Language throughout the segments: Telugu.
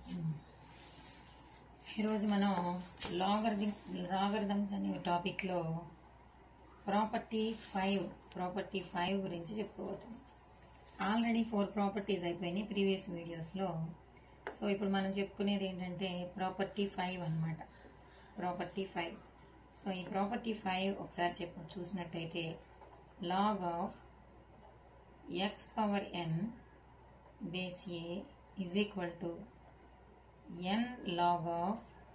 ఈరోజు మనం లాగరిథమ్స్ అనే టాపిక్లో ప్రాపర్టీ 5 గురించి చెప్పుకోబోతున్నాం. ఆల్రెడీ 4 ప్రాపర్టీస్ అయిపోయినాయి ప్రీవియస్ వీడియోస్లో. సో ఇప్పుడు మనం చెప్పుకునేది ఏంటంటే ప్రాపర్టీ 5 అన్నమాట. ప్రాపర్టీ 5. సో ఈ ప్రాపర్టీ 5 ఒకసారి చూసినట్టయితే log of x power n base a is equal to n log of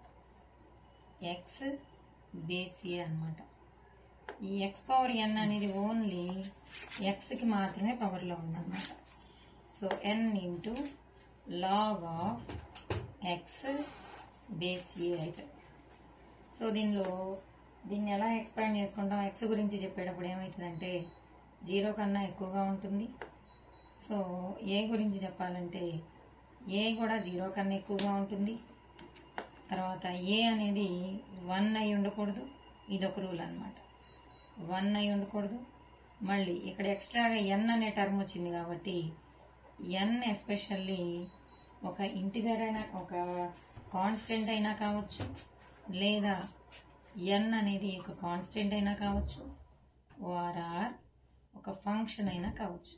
x base a అన్నమాట. ఈ x పవర్ n అనేది ఓన్లీ x కి మాత్రమే పవర్లో ఉందన్నమాట. So n into log of x base a అయితే. సో దీన్ని ఎలా ఎక్స్పాండ్ చేసుకుంటాం? x గురించి చెప్పేటప్పుడు ఏమవుతుందంటే 0 కన్నా ఎక్కువగా ఉంటుంది. సో a గురించి చెప్పాలంటే a కూడా 0 కన్నా ఎక్కువగా ఉంటుంది. తర్వాత a అనేది 1 అయి ఉండకూడదు. ఇదొక రూల్ అన్నమాట. 1 అయి ఉండకూడదు. మళ్ళీ ఇక్కడ ఎక్స్ట్రాగా n అనే టర్మ్ వచ్చింది కాబట్టి n ఎస్పెషల్లీ ఒక ఇంటిజర్ అయినా ఒక కాన్స్టెంట్ అయినా కావచ్చు, లేదా n అనేది ఒక కాన్స్టెంట్ అయినా కావచ్చు, ఆర్ ఒక ఫంక్షన్ అయినా కావచ్చు.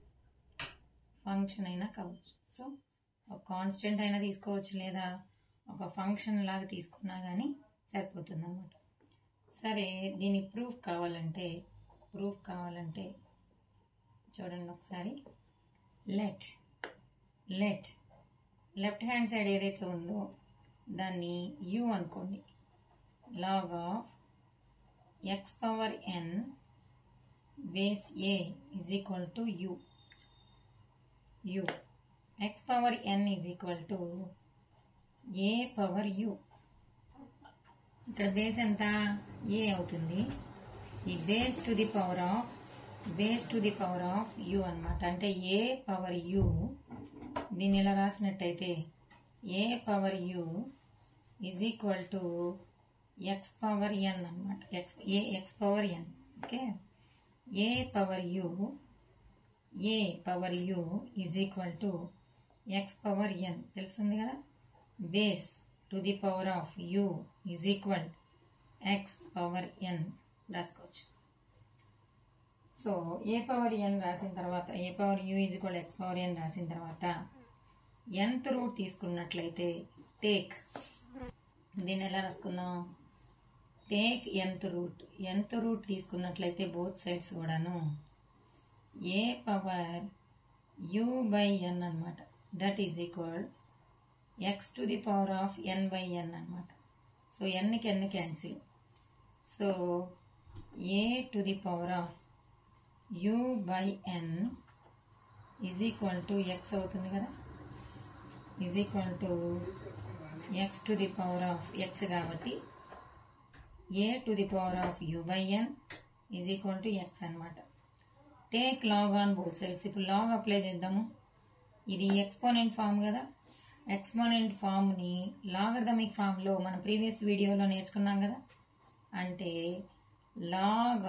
సో ఒక కాన్స్టెంట్ అయినా తీసుకోవచ్చు, లేదా ఒక ఫంక్షన్ లాగా తీసుకున్నా కానీ సరిపోతుంది అన్నమాట. సరే, దీని ప్రూఫ్ కావాలంటే చూడండి ఒకసారి. లెఫ్ట్ హ్యాండ్ సైడ్ ఏదైతే ఉందో దాన్ని u అనుకోండి. Log of x power n base a is equal to u. x power n is equal to a power u. ఇక్కడ బేస్ ఎంత? a అవుతుంది. ఈ base to the power of u అన్నమాట. అంటే a పవర్ u. దీన్ని ఇలా రాసినట్టయితే a power u is equal to x power n అన్నమాట. x power n. Okay, a power u is equal to x power n తెలుస్తుంది కదా. Base to the power of u is equal x power n రాసుకోవచ్చు. సో a పవర్ n రాసిన తర్వాత a power u is equal x power n రాసిన తర్వాత nth రూట్ తీసుకున్నట్లయితే దీన్ని ఎలా రాసుకుందాం? టేక్ nth రూట్ తీసుకున్నట్లయితే బోత్ సైడ్స్ కూడాను a power u by n అన్నమాట. That is equal x to the power of n by n అన్నమాట. సో nకి n cancel. So a to the power of u by n is equal to x అవుతుంది కదా. Is equal to x to the power of x కాబట్టి a to the power of u by n is equal to x అన్నమాట. Take log on both sides. ఇప్పుడు లాగ్ అప్లై చేద్దాము. ఇది ఎక్స్పోనెంట్ ఫామ్ కదా. ఎక్స్పోనెంట్ ఫామ్ని లాగరిథమిక్ ఫామ్లో మన ప్రీవియస్ వీడియోలో నేర్చుకున్నాం కదా. అంటే log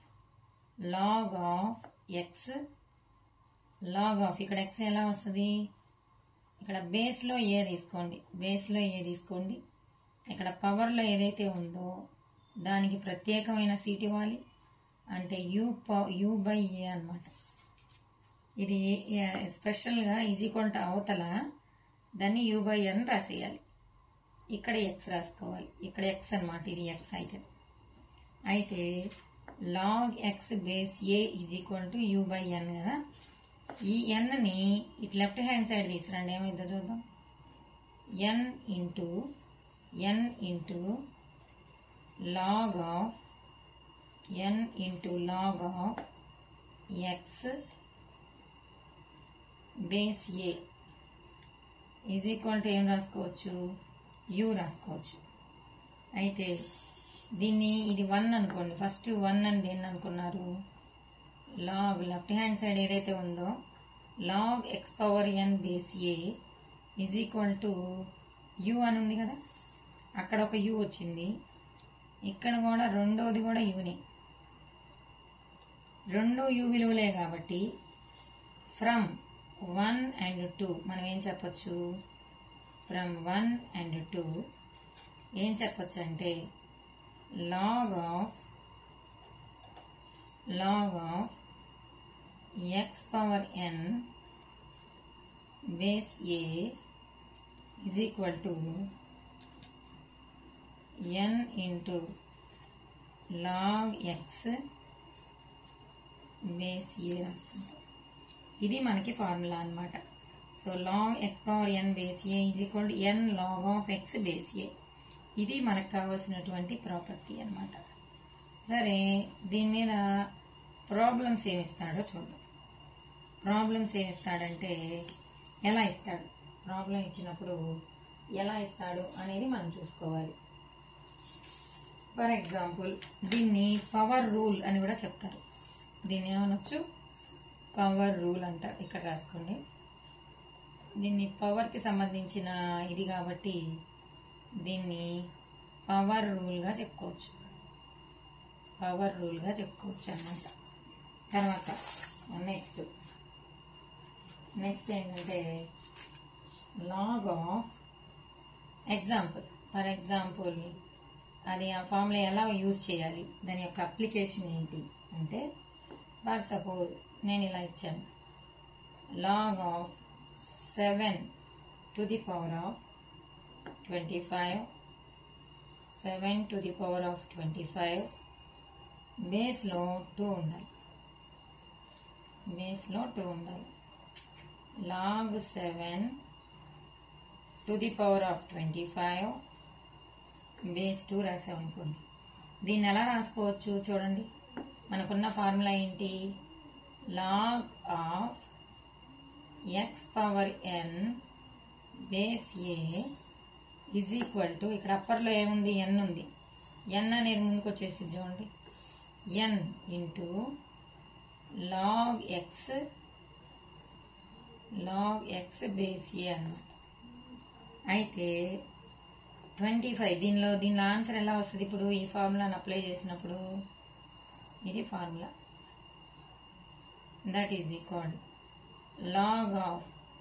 of x log of ఇక్కడ ఎక్స్ ఎలా వస్తుంది? ఇక్కడ బేస్లో ఏ తీసుకోండి. ఇక్కడ పవర్లో ఏదైతే ఉందో దానికి ప్రత్యేకమైన సీట్ ఇవ్వాలి. అంటే u బై ఏ అన్నమాట. ఇది స్పెషల్గా ఈజ్ ఈక్వల్ టు అవతల దాన్ని u బై n రాసేయాలి. ఇక్కడ x రాసుకోవాలి. ఇక్కడ x అన్నమాట. ఇది x అయితే log x base a is equal to u by n కదా. ఈ nని ఇటు లెఫ్ట్ హ్యాండ్ సైడ్ తీసుకురండి. ఏమైందో చూద్దాం. n into log of x base a is equal to ఏం రాసుకోవచ్చు? u రాసుకోవచ్చు. అయితే ఇది 1 అనుకోండి. ఫస్ట్ 1 అని దేన్ని అనుకున్నారు? లాగ్ లెఫ్ట్ హ్యాండ్ సైడ్ ఏదైతే ఉందో log x power n base a is equal to u అని ఉంది కదా. అక్కడ ఒక u వచ్చింది. ఇక్కడ కూడా రెండోది కూడా uనే. రెండు u విలువలే కాబట్టి ఫ్రమ్ 1 and 2 మనం ఏం చెప్పొచ్చు? ఫ్రమ్ 1 and 2 ఏం చెప్పొచ్చు అంటే log of x power n base a is equal to n into log x base a రాసుకుంటాం. ఇది మనకి ఫార్ములా అన్నమాట. So log x power n base a is equal to n log of x base a. ఇది మనకు కావాల్సినటువంటి ప్రాపర్టీ అన్నమాట. సరే, దీని మీద ప్రాబ్లమ్స్ ఏమిస్తాడో చూద్దాం. ప్రాబ్లమ్స్ ఏమిస్తాడంటే ఎలా ఇస్తాడు, ప్రాబ్లం ఇచ్చినప్పుడు ఎలా ఇస్తాడు అనేది మనం చూసుకోవాలి. ఫర్ ఎగ్జాంపుల్ దీన్ని పవర్ రూల్ అని కూడా చెప్తారు. దీన్ని ఏమనొచ్చు, పవర్ రూల్ అంటారు. ఇక్కడ రాసుకోండి. దీన్ని పవర్కి సంబంధించిన ఇది కాబట్టి దీన్ని పవర్ రూల్గా చెప్పుకోవచ్చు. పవర్ రూల్గా చెప్పుకోవచ్చు అన్నమాట. తర్వాత నెక్స్ట్ ఏంటంటే log of example. For example అది ఆ ఫార్ములా ఎలా యూజ్ చేయాలి, దాని యొక్క అప్లికేషన్ ఏంటి అంటే, ఫర్ సపోజ్ నేను ఇలా ఇచ్చాను, log of 7 to the power of 25, 7 to the power of 25 బేస్లో 2 ఉండాలి. log 7 to the power of 25 base 2 రాసామనుకోండి. దీన్ని ఎలా రాసుకోవచ్చు చూడండి. మనకున్న ఫార్ములా ఏంటి, log of x power n base a is equal to, ఇక్కడ అప్పర్లో ఏముంది, n ఉంది. n అనేది ముందుకు వచ్చేసి చూడండి, n into log x base a అన్నమాట. అయితే 25 దీనిలో ఆన్సర్ ఎలా వస్తుంది, ఇప్పుడు ఈ ఫార్ములాను అప్లై చేసినప్పుడు ఇది formula, that is equal log of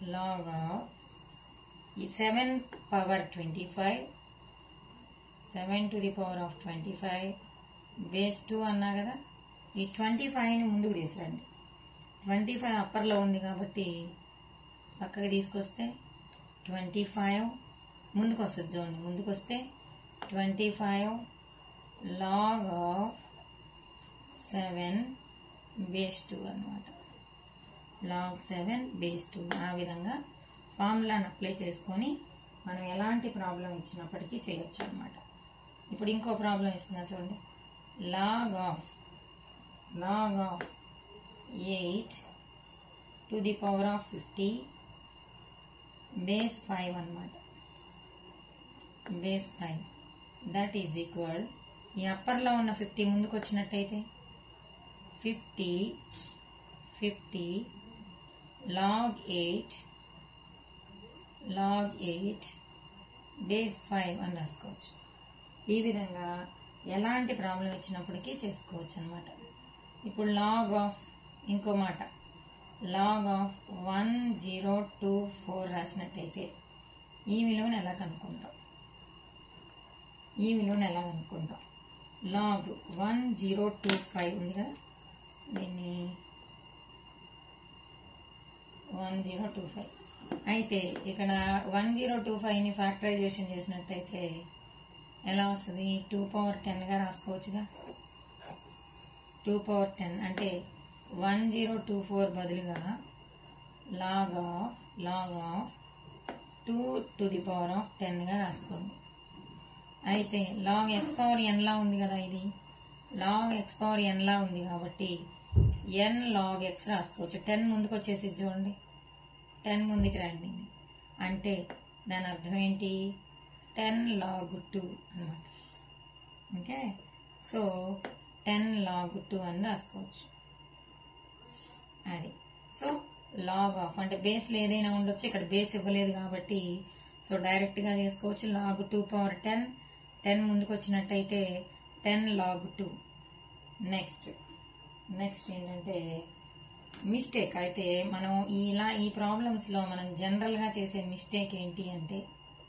7 power 25, 7 to the power of 25 base 2 అన్నా కదా. ఈ 25ని ముందుకు తీసుకురండి. 25 అప్పర్లో ఉంది కాబట్టి పక్కకి తీసుకొస్తే 25 ముందుకు వస్తుంది చూడండి. ముందుకు వస్తే 25 log of 7 బేస్ 2 అన్నమాట. log 7 base 2. ఆ విధంగా ఫార్ములాను అప్లై చేసుకొని మనం ఎలాంటి ప్రాబ్లం ఇచ్చినప్పటికీ చేయొచ్చు అన్నమాట. ఇప్పుడు ఇంకో ప్రాబ్లం ఇస్తున్నా చూడండి, log of 8 to the power of 50 base 5 అన్నమాట. బేస్ 5 దట్ ఈజ్ ఈక్వల్, ఈ అప్పర్లో ఉన్న 50 ముందుకు వచ్చినట్టయితే 50 log 8 బేస్ 5 అని రాసుకోవచ్చు. ఈ విధంగా ఎలాంటి ప్రాబ్లం ఇచ్చినప్పటికీ చేసుకోవచ్చు అన్నమాట. ఇప్పుడు లాగ్ ఆఫ్, ఇంకో మాట, లాగ్ ఆఫ్ 1024 రాసినట్టయితే ఈ విలువను ఎలా కనుక్కుంటాం, లాగ్ 1025 ఉంది కదా, దీన్ని 1025. అయితే ఇక్కడ 1025ని ఫ్యాక్టరైజేషన్ చేసినట్టయితే ఎలా వస్తుంది, 2 power 10గా రాసుకోవచ్చుగా. 2 power 10 అంటే 1024 బదులుగా log of 2 to the power of 10గా రాసుకోండి. అయితే log x power n లా ఉంది కదా, ఇది log x power n లా ఉంది కాబట్టి n log x రాసుకోవచ్చు. 10 ముందుకు వచ్చేసి చూడండి, 10 ముందుకు రండి అంటే దాని అర్థం ఏంటి, 10 log 2 అన్నమాట. ఓకే, సో 10 log 2 అని రాసుకోవచ్చు. అది సో లాగ్ ఆఫ్ అంటే బేస్లో ఏదైనా ఉండొచ్చు, ఇక్కడ బేస్ ఇవ్వలేదు కాబట్టి సో డైరెక్ట్గా చేసుకోవచ్చు. log 2 power 10, 10 ముందుకు వచ్చినట్టయితే 10 log 2. నెక్స్ట్ ఏంటంటే మిస్టేక్. అయితే మనం ఈ ప్రాబ్లమ్స్లో మనం జనరల్గా చేసే మిస్టేక్ ఏంటి అంటే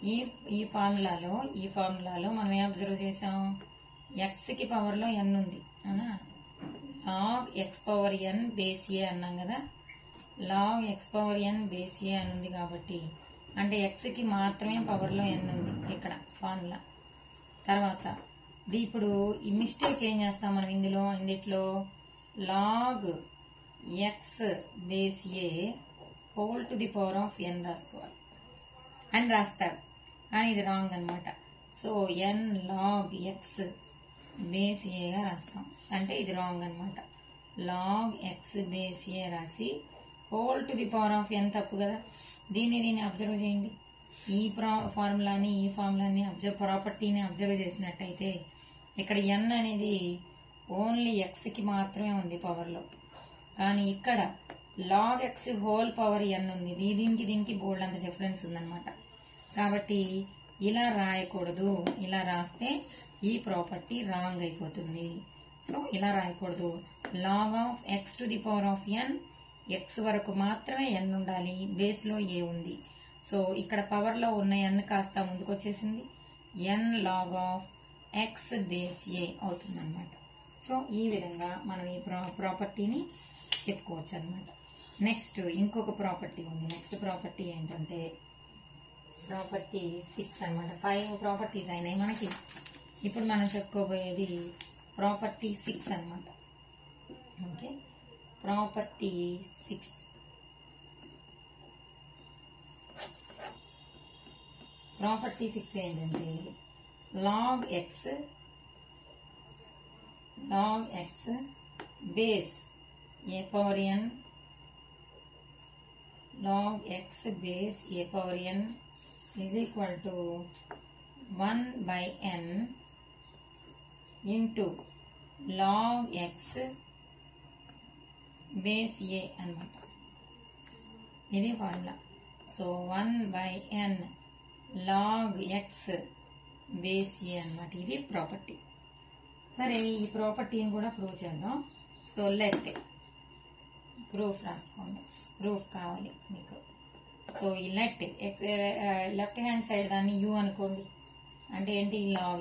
ఈ ఈ ఫార్ములాలో మనం ఏం అబ్జర్వ్ చేసాం, ఎక్స్కి పవర్లో ఎన్ ఉంది అవునా, log x power n base a అన్నాం కదా, log x power n base a అని ఉంది కాబట్టి అంటే ఎక్స్కి మాత్రమే పవర్లో ఎన్ ఉంది ఇక్కడ ఫార్ములా. తర్వాత ఇప్పుడు ఈ మిస్టేక్ ఏం చేస్తాం మనం ఇందులో log x base a whole to the power of n రాసుకోవాలి అని రాస్తారు, కానీ ఇది రాంగ్ అనమాట. So n log x base ఏగా రాస్తాం, అంటే ఇది రాంగ్ అనమాట. లాగ్ ఎక్స్ బేస్ ఏ రాసి whole to the power of n తప్పు కదా. దీన్ని అబ్జర్వ్ చేయండి. ఈ ఫార్ములాని ప్రాపర్టీని అబ్జర్వ్ చేసినట్టయితే ఇక్కడ ఎన్ అనేది ఓన్లీ ఎక్స్కి మాత్రమే ఉంది పవర్లో, కానీ ఇక్కడ log x whole power n ఉంది. దీనికి బోల్డ్ అంత డిఫరెన్స్ ఉందన్నమాట. కాబట్టి ఇలా రాయకూడదు, ఇలా రాస్తే ఈ ప్రాపర్టీ రాంగ్ అయిపోతుంది. సో ఇలా రాయకూడదు. Log of x to the power of n, x వరకు మాత్రమే ఎన్ ఉండాలి, బేస్లో ఏ ఉంది. సో ఇక్కడ పవర్లో ఉన్న ఎన్ కాస్త ముందుకు వచ్చేసింది, n log of x base a అవుతుంది అనమాట. సో ఈ విధంగా మనం ఈ ప్రాపర్టీని చెప్పుకోవచ్చు అనమాట. నెక్స్ట్ ఇంకొక ప్రాపర్టీ ఉంది. నెక్స్ట్ ప్రాపర్టీ ఏంటంటే ప్రాపర్టీ 6 అనమాట. 5 ప్రాపర్టీస్ అయినాయి మనకి. ఇప్పుడు మనం చెప్పుకోబోయేది ప్రాపర్టీ 6 అనమాట. Okay, property 6. ప్రాపర్టీ 6 ఏంటంటే log x base a power n, log x base a power n is equal to 1 by n into log x base a అన్నమాట. ఇది ఫార్ములా. So 1 by n log x base a అన్నమాట. ఇది ప్రాపర్టీ. సరే, ఈ ప్రాపర్టీని కూడా ప్రూవ్ చేద్దాం. సో లెట్ ప్రూఫ్ రాసుకోండి, ప్రూఫ్ కావాలి మీకు. సో ఈ లెఫ్ట్ హ్యాండ్ సైడ్ దాన్ని యూ అనుకోండి. అంటే ఏంటి,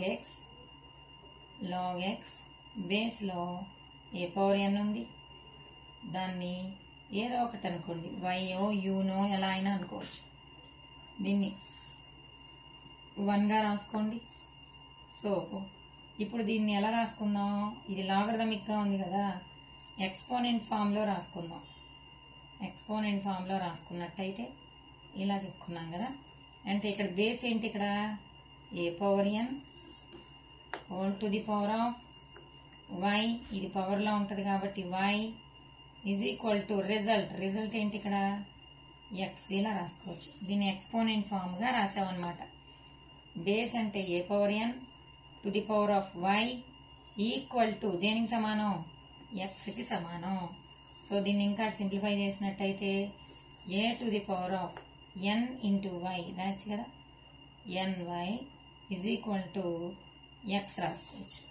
లాగ్ ఎక్స్ బేస్లో ఏ పవర్ ఎన్ ఉంది, దాన్ని ఏదో ఒకటి అనుకోండి, వైయో యూనో ఎలా అయినా అనుకోవచ్చు. దీన్ని 1గా రాసుకోండి. సో ఇప్పుడు దీన్ని ఎలా రాసుకుందాం, ఇది లాగరిథమిక్గా ఉంది కదా, ఎక్స్పోనెంట్ ఫామ్లో రాసుకుందాం. ఎక్స్పోనెంట్ ఫామ్లో రాసుకున్నట్టయితే ఇలా చెప్పుకున్నాం కదా. అంటే ఇక్కడ బేస్ ఏంటి, ఇక్కడ a power n whole to the power of y, ఇది పవర్లో ఉంటుంది కాబట్టి y is equal to result ఏంటి ఇక్కడ ఎక్స్, ఇలా రాసుకోవచ్చు. దీన్ని ఎక్స్పోనెంట్ ఫామ్గా రాసామన్నమాట. బేస్ అంటే a power n to the power of y equal to దేనికి సమానం, ఎక్స్కి సమానం. సో దీన్ని ఇంకా సింప్లిఫై చేసినట్టయితే a to the power of n into y రాయచ్చు కదా, n y is equal to x రాసుకోవచ్చు.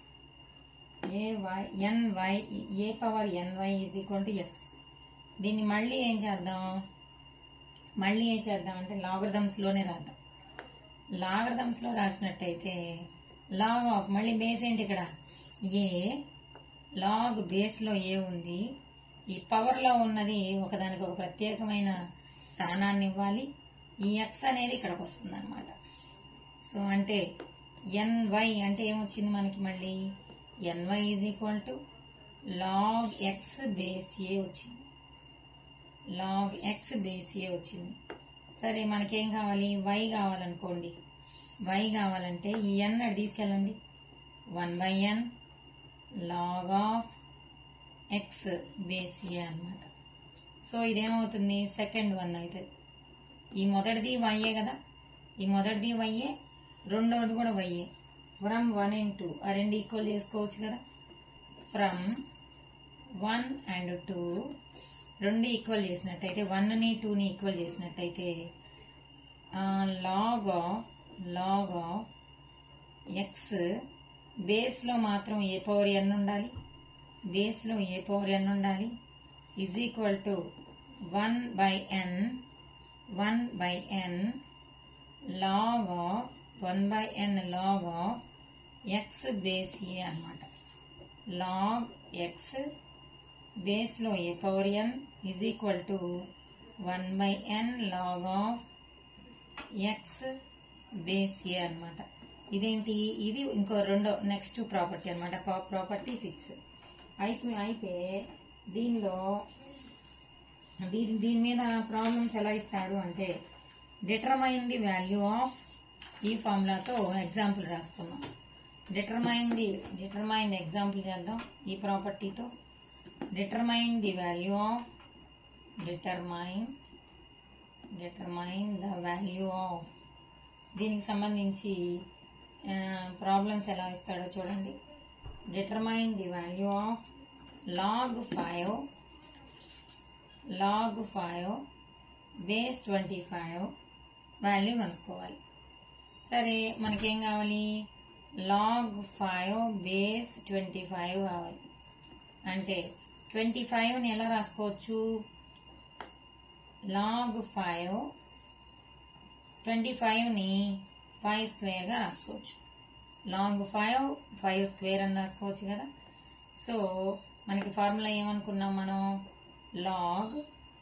A power n y is equal to x. దీన్ని మళ్ళీ ఏం చేద్దాం అంటే లాగరిథమ్స్లోనే రాద్దాం. లాగరిథమ్స్లో రాసినట్టయితే లాగ్ ఆఫ్, మళ్ళీ బేస్ ఏంటి ఇక్కడ ఏ, లాగ్ బేస్లో ఏ ఉంది, ఈ పవర్లో ఉన్నది ఒకదానికి ఒక ప్రత్యేకమైన స్థానాన్ని ఇవ్వాలి. ఈ ఎక్స్ అనేది ఇక్కడికి వస్తుంది అనమాట. సో అంటే ఎన్వై అంటే ఏమొచ్చింది మనకి, మళ్ళీ n y is equal to log x base a వచ్చింది. లాగ్ ఎక్స్ బేస్ ఏ వచ్చింది. సరే, మనకేం కావాలి, వై కావాలనుకోండి. వై కావాలంటే ఈ ఎన్ అటు తీసుకెళ్ళండి, 1 by n log of x base a అనమాట. సో ఇదేమవుతుంది, సెకండ్ వన్ అవుతుంది. ఈ మొదటిది వైఏ కదా, ఈ మొదటిది వైఏ, రెండవది కూడా వైఏ. ఫ్రమ్ 1 and 2 ఆ రెండు ఈక్వల్ చేసుకోవచ్చు కదా. ఫ్రమ్ 1 and 2 రెండు ఈక్వల్ చేసినట్టయితే, 1ని 2ని ఈక్వల్ చేసినట్టయితే లాగ్ ఆఫ్ ఎక్స్ బేస్లో మాత్రం ఏ పవర్ ఎన్ ఉండాలి, బేస్లో ఏ పవర్ ఎన్ ఉండాలి, is equal to 1 by n log of 1/n log of x base a అన్నమాట. log x base లో a power n is equal to 1/n log of x base a అన్నమాట. ఇదేంటి, ఇది ఇంకో రెండో నెక్స్ట్ ప్రాపర్టీ అన్నమాట, ప్రాపర్టీ 6. అయితే దీనిలో దీని మీద ప్రాబ్లమ్స్ ఎలా ఇస్తాడు అంటే, డిటర్మైన్ ది వాల్యూ ఆఫ్, ఈ ఫార్ములాతో ఎగ్జాంపుల్ రాసుకున్నాం. డిటర్మైన్ ఎగ్జాంపుల్ చేద్దాం ఈ ప్రాపర్టీతో. Determine the value of, determine the value of, దీనికి సంబంధించి ప్రాబ్లమ్స్ ఎలా ఇస్తాడో చూడండి. Determine the value of log 5 base 25 value కనుక్కోవాలి. సరే, మనకేం కావాలి, log 5 బేస్ 25 కావాలి. అంటే 25ని ఎలా రాసుకోవచ్చు, log 5 25ని 5 స్క్వేర్గా రాసుకోవచ్చు. log 5 స్క్వేర్ అని రాసుకోవచ్చు కదా. సో మనకి ఫార్ములా ఏమనుకున్నాం మనం, log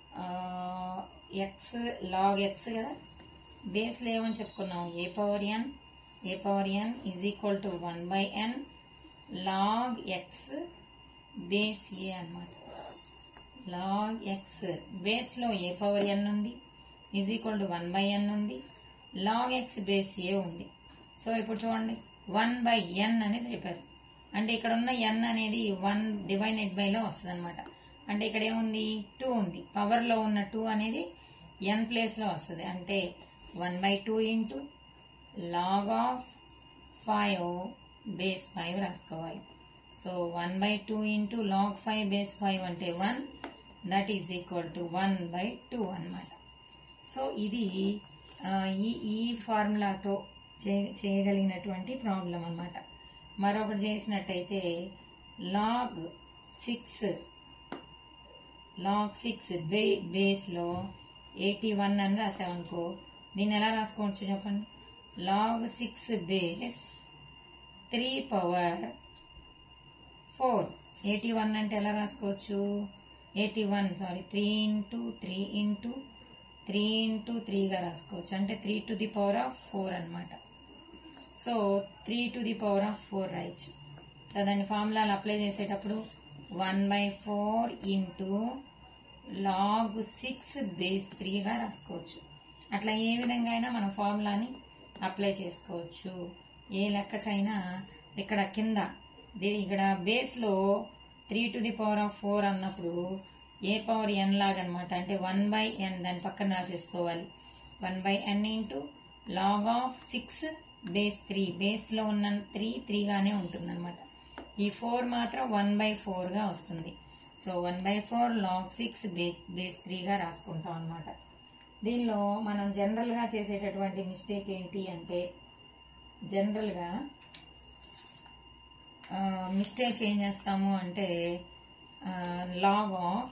x కదా, బేస్లో ఏమని చెప్పుకున్నాం, a power n is equal to 1/n log x base a అన్నమాట. log x బేస్లో a power n ఉంది, is equal to 1/n ఉంది, log x బేస్ a ఉంది. సో ఇప్పుడు చూడండి, 1/n అనేది చెప్పారు. అంటే ఇక్కడ ఉన్న n అనేది 1 డివైడెడ్ బై లో వస్తుంది అనమాట. అంటే ఇక్కడ ఏముంది, 2 ఉంది, పవర్లో ఉన్న 2 అనేది n ప్లేస్లో వస్తుంది. అంటే 1/2 ఇంటూ log ఆఫ్ 5 బేస్ 5 రాసుకోవాలి. సో 1/2 ఇంటూ log 5 బేస్ 5 అంటే 1, దట్ ఈజ్ ఈక్వల్ టు 1/2 అనమాట. సో ఇది ఈ ఫార్ములాతో చేయగలిగినటువంటి ప్రాబ్లం అన్నమాట. మరొకటి చేసినట్టయితే log 6 బేస్లో 81 అని రాసామనుకో, దీన్ని ఎలా రాసుకోవచ్చు చెప్పండి. log 6 బేస్ 3 power 4, 81 అంటే ఎలా రాసుకోవచ్చు, 3 ఇంటూ 3 ఇంటూ 3 ఇంటూ 3గా రాసుకోవచ్చు. అంటే 3 to the power of 4 అనమాట. So 3 to the power of 4 రాయొచ్చు. సో దాని ఫార్ములాలు అప్లై చేసేటప్పుడు 1/4 ఇంటూ log 6 బేస్ 3గా రాసుకోవచ్చు. అట్లా ఏ విధంగా అయినా మన ఫార్ములాని అప్లై చేసుకోవచ్చు, ఏ లెక్కకైనా. ఇక్కడ కింద ఇక్కడ బేస్లో 3 to the power of 4 అన్నప్పుడు a power n లాగా అనమాట. అంటే 1/n దాని పక్కన రాసేసుకోవాలి. 1/n into log of 6 base 3, బేస్లో ఉన్న 3గానే ఉంటుంది అనమాట. ఈ 4 మాత్రం 1/4గా వస్తుంది. సో 1/4 log 6 బేస్ 3గా రాసుకుంటాం అనమాట. దీనిలో మనం జనరల్గా చేసేటటువంటి మిస్టేక్ ఏంటి అంటే, జనరల్గా మిస్టేక్ ఏం చేస్తాము అంటే, లాగ్ ఆఫ్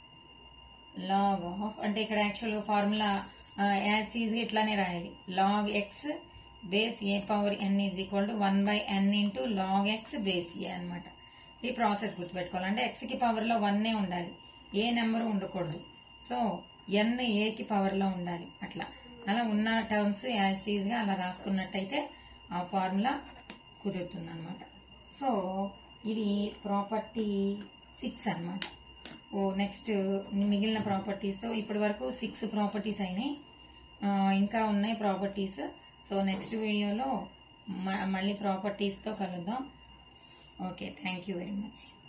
అంటే ఇక్కడ యాక్చువల్గా ఫార్ములా యాజ్ టీజ్గా ఇట్లానే రాయాలి. log x base a power n is equal to 1/n into log x base a అనమాట. ఈ ప్రాసెస్ గుర్తుపెట్టుకోవాలి. అంటే ఎక్స్కి పవర్లో 1 ఉండాలి, ఏ నెంబరు ఉండకూడదు. సో n ఏకి పవర్లో ఉండాలి. అలా ఉన్న టర్మ్స్ యాజ్ టీజ్గా అలా రాసుకున్నట్టయితే ఆ ఫార్ములా కుదురుతుంది అనమాట. సో ఇది ప్రాపర్టీ 6 అనమాట. నెక్స్ట్ మిగిలిన ప్రాపర్టీస్తో ఇప్పటి వరకు 6 ప్రాపర్టీస్ అయినాయి, ఇంకా ఉన్నాయి ప్రాపర్టీస్. సో నెక్స్ట్ వీడియోలో మళ్ళీ ప్రాపర్టీస్తో కలుద్దాం. Okay, thank you very much.